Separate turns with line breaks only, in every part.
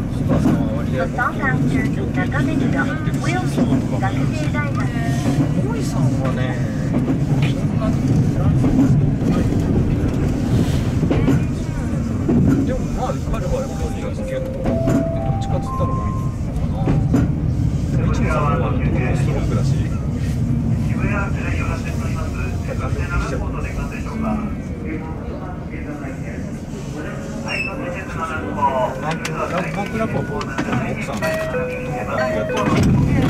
The conductor中目黒 will be 学生大学。
大井さんはね、でもまあ彼はやっぱり結構どっちかっつったら多いのかな。一野さんは男のストロークだし。なんとなく奥さんとかやってる。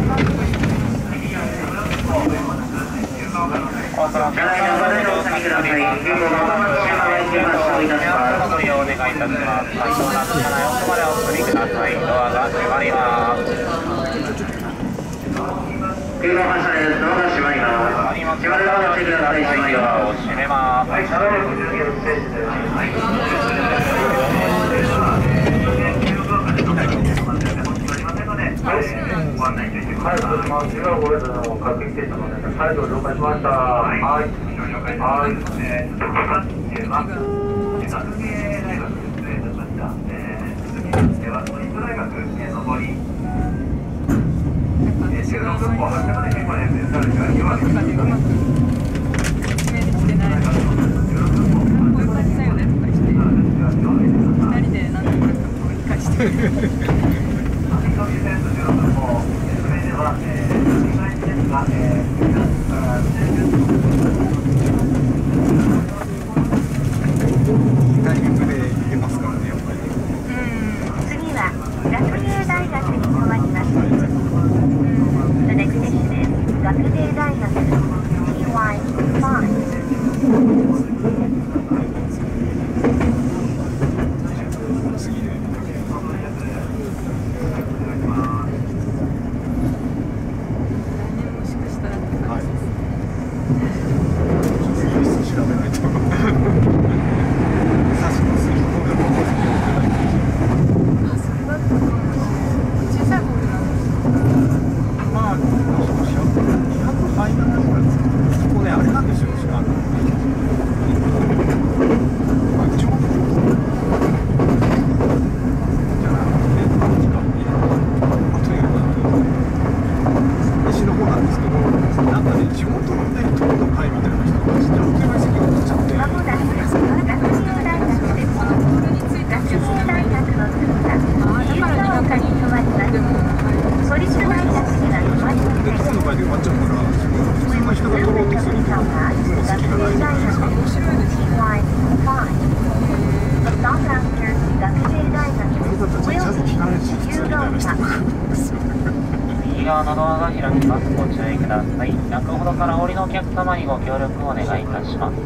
右側のドアが開きます。ご注意ください。中ほどからお降りのお客様にご協力をお願いいたします。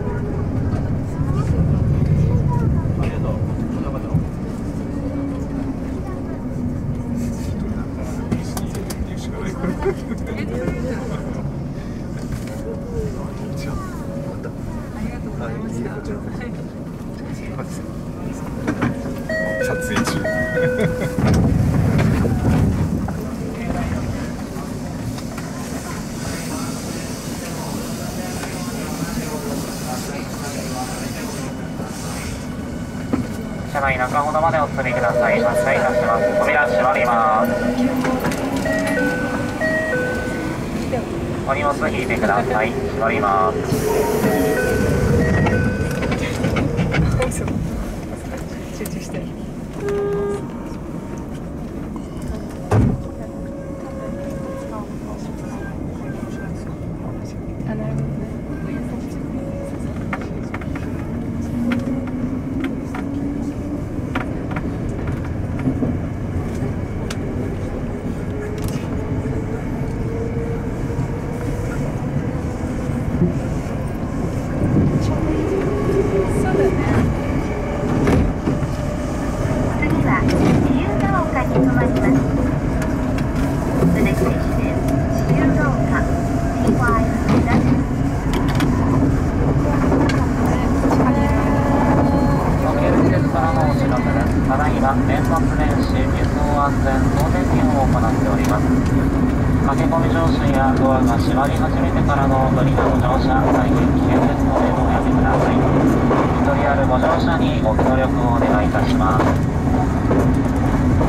撮影中。
車内中ほどまでお進みください。発車いたします。扉閉まります。お荷物引いてください。閉まります。
集中してる。あ、なるほどね。そうだね。
次は自由が丘に停まります。The next station is 自由が丘 TY7。
時計施設からのお知らせです。ただいま年末年始輸送安全総点検を行っております。駆け込み乗車やドアが閉まり始めてからの無理なご乗車、大変危険ですのでおやめください。一人あるご乗車にご協力をお願いいたします。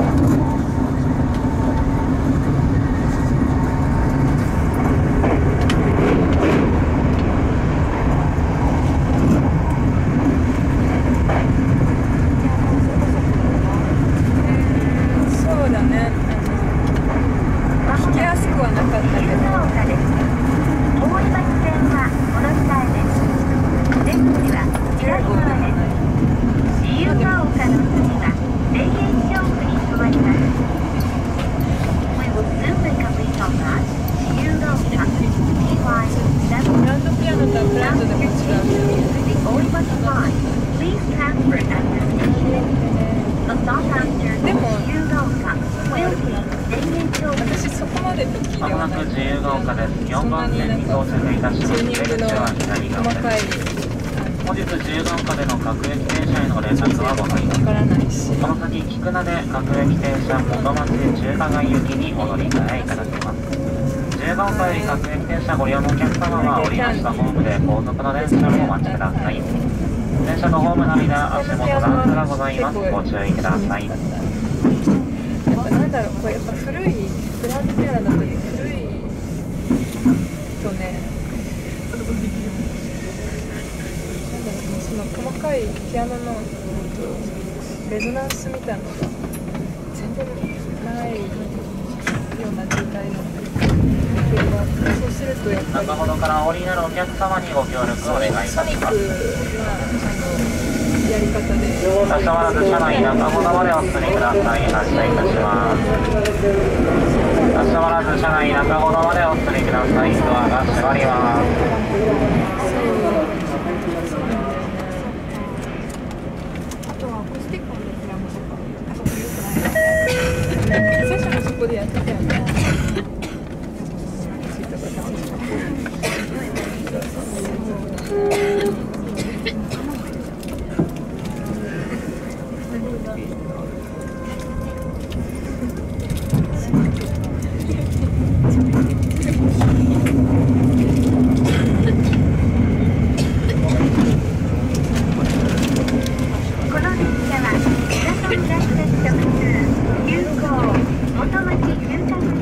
そうだね。聞きやすくはなかったけど。
大井町線はこの下へです。出口は左側です。自由が丘の次は田園調布に停まります。We will soon complete on that 自由が丘 TY7
グランドピアノとはプラントでも違う。
The Old Bus Line. Please transfer at this station. A stop after
でも
自由が丘 will be 田園調布。
私そこまで時で
まもな
はない。
く自由が丘です。4番線に到着いたします。
チューニングの
出口は左側
細かい
です。本日自由が丘での各駅停車への連絡はございません。
わからないし。
この先、菊名で各駅停車元町中華街行きにお乗り換えいただけます。自由が丘より各駅停車ご利用のお客様は降りましたホームで後続の電車をお待ちください。電車のホームの間、足元段差がございます。ご注意ください。
やっぱなんだろう、これやっぱ古いグランドピアノだと古いとね、なんだろう、その細かいピアノのレゾナンスみたいなのが全然ないような状態のそうするとやっぱり
中ほどからお降りになるお客様にご協力をお願いいたします。
ソニックなやり方で
多少わらず車内中ほどまでお進みください。発車いたします。多少わらず車内中ほどまでお進みください。ドアが閉まります。
あとはアコースティックのピアノとかあそこ良くない最初もそこでやってたよね。
この電車は北の浦線直通急行元町中華街